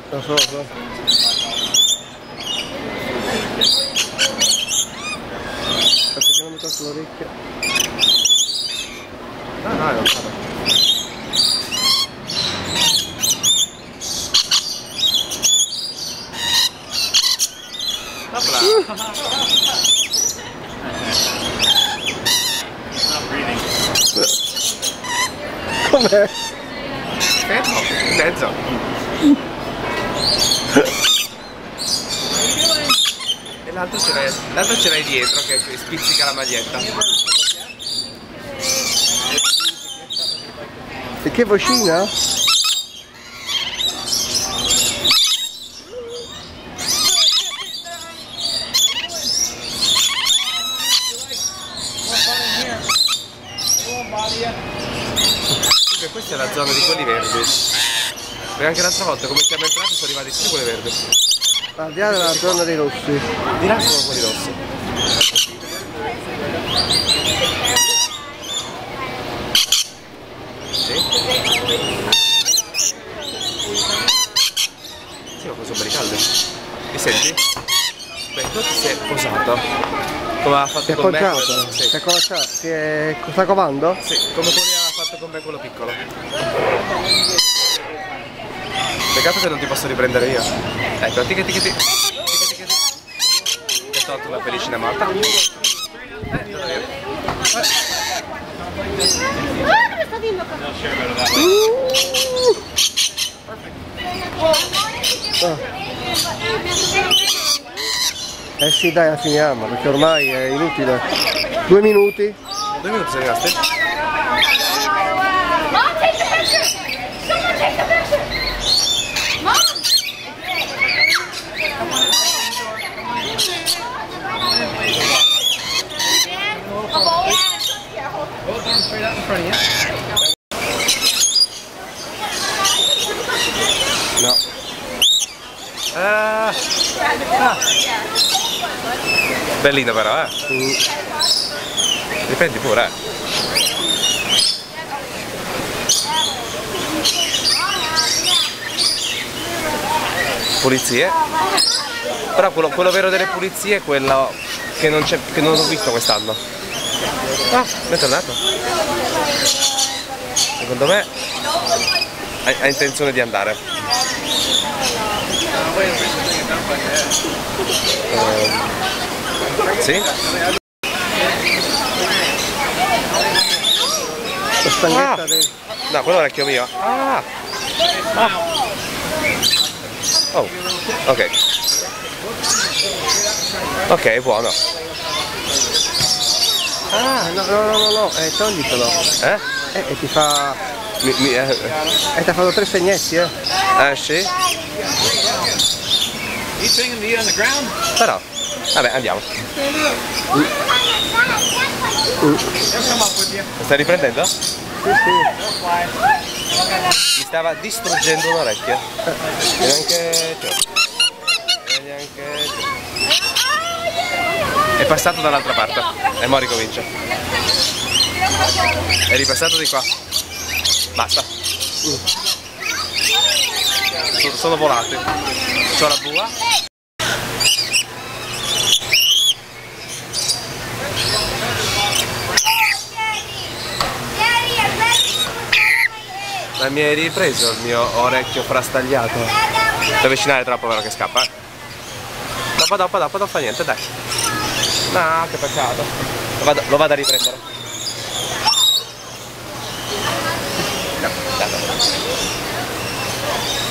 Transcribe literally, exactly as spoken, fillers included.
Lo so, lo so. Aspetta che non mi tocco l'orecchia. Ah no, è lontano. Com'è? Fermo, in mezzo. E l'altro ce l'hai, l'altro ce l'hai dietro che spizzica la maglietta. E che vocina? Comunque questa è la zona di quelli verdi. Perché anche l'altra volta come siamo entrati sono arrivati tutti quelli verdi. Al di là della zona dei rossi. Di là sono quelli rossi. Sì? Sì, ma sono belli caldi. Mi senti? Beh, tu ti sei posato. Come ha fatto Si è con me appoggiato? quello, sì. Si è cominciato? Si è... sta comando? Sì, come quelli ha fatto con me quello piccolo. Peccato che non ti posso riprendere io. Ecco, ticchi ticchi ticchi. Ticchi ticchi ticchi. Ti ho tolto una pellicina morta. Eh, non è vero. Eh sì dai, la finiamo perché ormai è inutile. Due minuti. Due minuti sono rimasti? No. Ah. Ah. Bellino però, eh. Mm. Riprendi pure, eh. Pulizie. Però quello, quello vero delle pulizie è quello che non, c'è, che non ho visto quest'anno. Ah, è tornato. Secondo me ha, ha intenzione di andare. Uh, sì? La stanghetta Ah. del... No, quello è l'orecchio mio. Ah! Ah. Oh, ok. Ok, è buono. Ah, no, no, no, no, no, eh, toglitelo. Eh? Eh, e ti fa... Mi, mi, eh, Eh, ti ha fatto tre segnetti, eh. eh sì? Però, vabbè, andiamo. Mm. Lo stai riprendendo? Sì, sì. Mi stava distruggendo un orecchio. E neanche... E neanche... È passato dall'altra parte. E mo' ricomincia. È ripassato di qua. Basta. Sono, sono volati. C'ho la bua. Ma mi hai ripreso il mio orecchio frastagliato? Devo avvicinare troppo però che scappa, eh? Dopo, dopo, dopo, non fa niente, dai. No, che peccato. Lo vado, lo vado a riprendere. No, dai, dai.